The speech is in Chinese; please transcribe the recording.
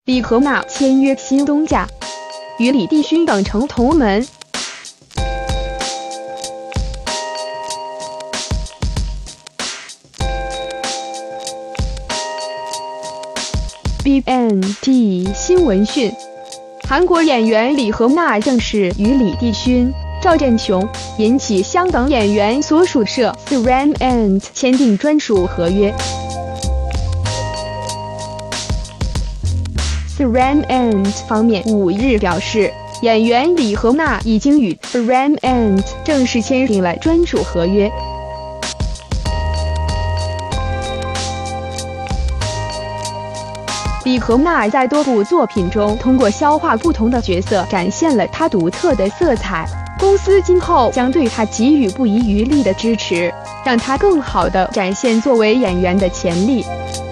李荷娜签约新东家，与李帝勛等成同门。BNT 新闻讯，韩国演员李荷娜正式与李帝勛、赵振雄引起香港演员所属社 S.H.E 签订专属合约。S.H.E 方面5日表示，演员李荷娜已经与 S.H.E 正式签订了专属合约。李荷娜在多部作品中通过消化不同的角色，展现了她独特的色彩。公司今后将对她给予不遗余力的支持，让她更好地展现作为演员的潜力。